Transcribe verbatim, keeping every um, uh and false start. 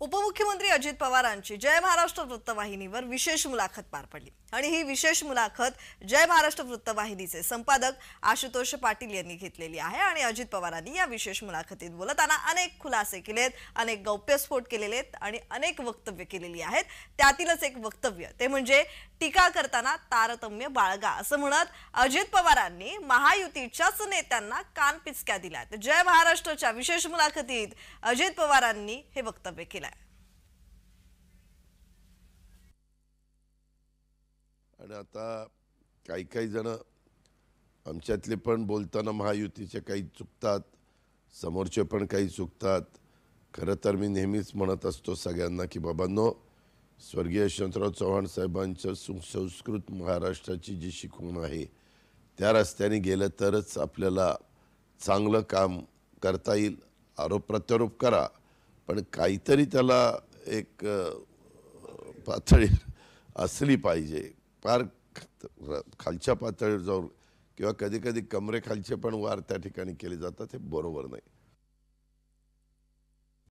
उपमुख्यमंत्री अजित पवारांची जय महाराष्ट्र वृत्तवाहिनीवर विशेष मुलाखत पार पडली आणि ही विशेष मुलाखत जय महाराष्ट्र वृत्तवाहिनीचे संपादक आशुतोष पाटील यांनी घेतलेली आहे आणि अजित पवारांनी या विशेष मुलाखतीत बोलताना अनेक खुलासे केलेत, अनेक गौप्यस्फोट केलेले आहेत आणि अनेक वक्तव्य केलेली आहेत। त्यातीलच एक वक्तव्य ते म्हणजे टीका करताना तारतम्य बाळगा असं म्हणत अजित पवारांनी महायुतीच्याच नेत्यांना कानपिचक्या दिल्यात। जय महाराष्ट्रच्या विशेष मुलाखतीत अजित पवारांनी हे वक्तव्य केलं। आणि आता काही काही जण आमच्यातले पण बोलताना महायुतीचे काही चुकतात, समोरचे पण काही चुकतात। खरं तर मी नेहमीच म्हणत असतो सगळ्यांना की बाबांनो, स्वर्गीय यशवंतराव चव्हाण साहेबांच्या सुसंस्कृत महाराष्ट्राची जी शिकवण आहे त्या रस्त्याने गेलं तरच आपल्याला चांगलं काम करता येईल। आरोप प्रत्यारोप करा, पण काहीतरी त्याला एक पातळी असली पाहिजे। फार खालच्या पातळीवर जाऊन किंवा कधी कधी कमरेखालचे पण वार त्या ठिकाणी केले जातात, हे बरोबर नाही।